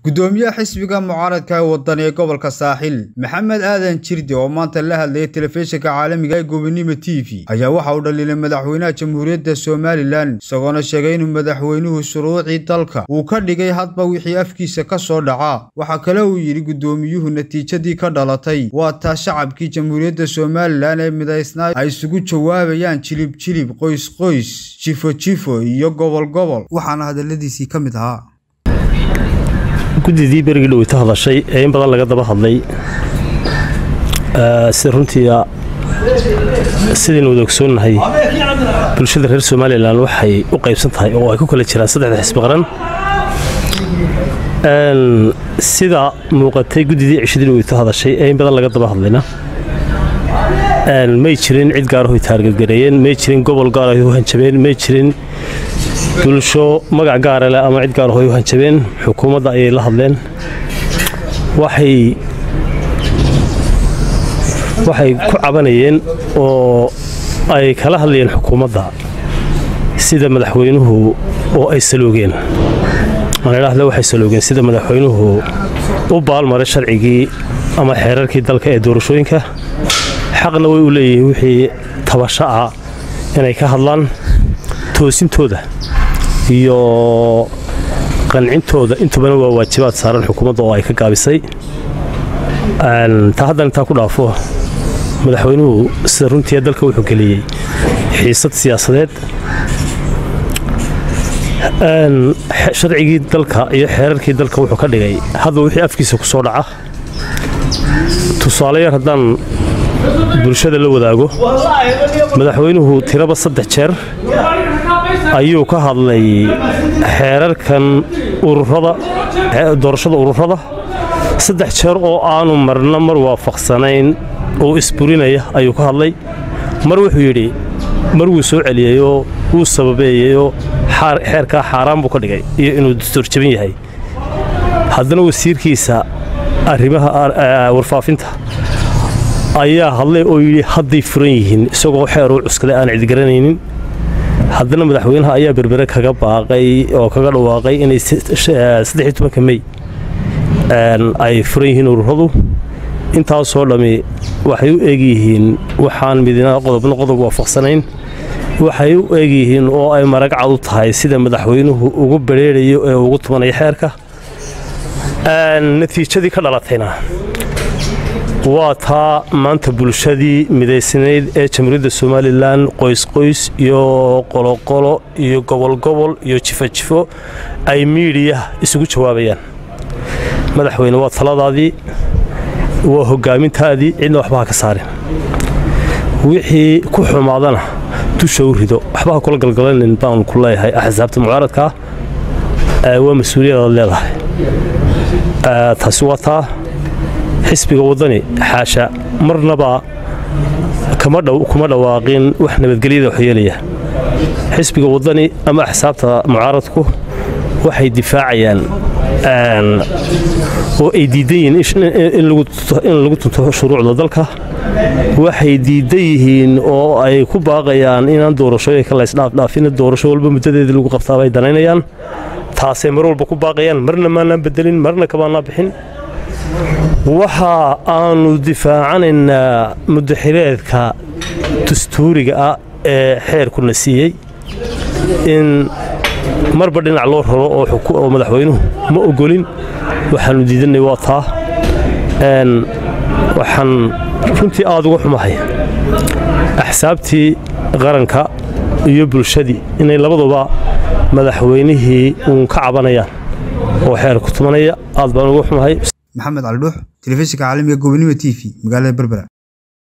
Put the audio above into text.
gudoomiyaha xisbiga mucaaradka ee wadaniga gobolka saaxil maxamed aadan jirdi oo maanta la hadlayay telefishinka caalamiga ee Gobonimo TV ayaa waxa uu dhaliilay madaxweynaha jamhuuriyadda Soomaaliland isagoona sheegay inuu madaxweynuhu shuruucii dalka uu ka dhigay hadba wixii afkiisa ka soo dhaca waxa kale uu yiri gudoomiyuhu natiijadii ka dhalatay waa taa shacabkii jamhuuriyadda Soomaaliland ee midaysnaa ay isugu jawaabayaan jilib qoys jifo iyo gobol waxaana hadaladiisii ka mid ahaa gudidii berigi dhow ta hadashay ee in badan laga daba hadlay si runtii sidii wada ogsoonahay bulshada reer Soomaaliland waxay u qaybsan tahay oo ay ku kala jiraan saddex xisbi qaran sida muuqatay gudidii cishadii dhow ta hadashay ee in badan laga daba hadlayna may jirin cid gaar ah oo taarget gareeyeen may jirin gobol gaar ah oo hanjabeen may jirin bulsho magac gaar ah ama cid gaar ah oo hanjabeen xukuumadda ay la hadleen waxay ku cabanayeen oo ay kala hadlayeen xukuumadda sida madaxweynuhu oo ay saloogeen waxay saloogeen sida madaxweynuhu u baalmaray sharcigii ama xeerarkii dalka ee doorashooyinka xaqna way u leeyihiin wixii tabasho ah inay ka hadlaan toosintooda iyo qancintooda intubana waa waajibaad saaran xukuumadda oo ay ka gaabisay haddana intaa ku dhaafo madaxweynuhu sida runtii dalka wuxuu geliyey xiisad siyaasadeed sharcigii dalka iyo xeerarkii dalka wuxuu ka dhigay hadba wixii afkiisa ku soo dhaca tusaale yar haddaan bulshada la wadaago madaxweynuhu tiraba 3 jeer ayuu ka hadlay xeerarkan doorashada ururada 3 jeer oo aanu marna mar waafaqsanayn oo isburinaya ayuu ka hadlay mar wuxuu yiri mar uu soo celiyo uu sababeeyo xeerka xaraan buu ka dhigay iyo inuu dastuur jabin yahay haddana wasiirkiisa arrimaha warfaafinta ayaa hadlay oo yiri hadday furan yihiin isagoo xeer uu cuskaday aan cid garanaynin haddana madaxweynaha ayaa berbere kaga baaqay oo kaga dhawaaqay inay 13 May ay furan yihiin ururadu intaas oo dhami waxay u eegyihiin waxaan midna qodob waafaqsanayn waxay u eegyihiin oo ay marag cad u tahay sida madaxweynuhu ugu bareerayo ee ugu tumanay xeerka natiijadii ka dhalatayna waa taa maanta bulshadii midaysnayd ee jamhuuriyadda Soomaaliland qoys iyo qolo iyo gobol iyo jifo ay media isugu jawaabayaan madaxweyne waa taladaadii waa hogaamintaadii cidna waxba ka saarin wixii ku xumaadana dusha u rido waxba kula galgalayn baan ku leeyahay axsaabta mucaaradka waa mas'uuliyad leedahay taasi waa taa xisbiga wadani xaasha marnaba kuma dhawaaqin wax nabadgelyada waxyeelaya xisbiga wadani ama axsaabta mucaaradku waxay difaacayaan oo ay diidayeen in lagu tunto shuruucda dalka waxay diidayihiin oo ay ku baaqayaan inaan doorashooyinka la isdhaafin doorasho walba muddadeeda lagu qabtaa bay danaynayaan taasay mar walba ku baaqayaan marna maana bedelin marna kama bixin waxa aanu difaacanaa mudaxireedka dastuuriga ah ee xeerku nasiiyay in marba dhinac loo raro oo madaxweynuhu ma ogolin waxaanu diidanay waa taa waxaan runtii aad uga xumahay axsaabtii qaranka iyo bulshadii inay labaduba madaxweynihii uun ka cabanayaan oo xeer ku tumanaya aad baan uga xumahay محمد علي دوح تلفزيون عالمي Gobonimo TV magaalada Berbera